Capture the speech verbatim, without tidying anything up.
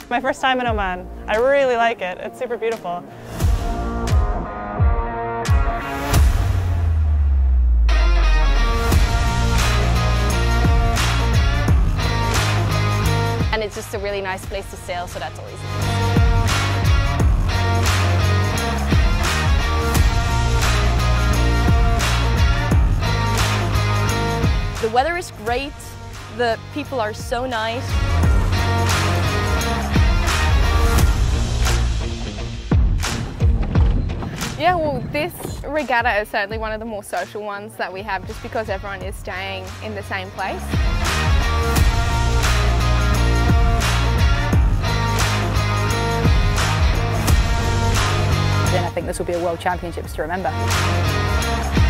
My first time in Oman. I really like it. It's super beautiful. And it's just a really nice place to sail, so that's always nice. The weather is great, the people are so nice. Yeah, well, this regatta is certainly one of the more social ones that we have, just because everyone is staying in the same place. Then I think this will be a World Championships to remember.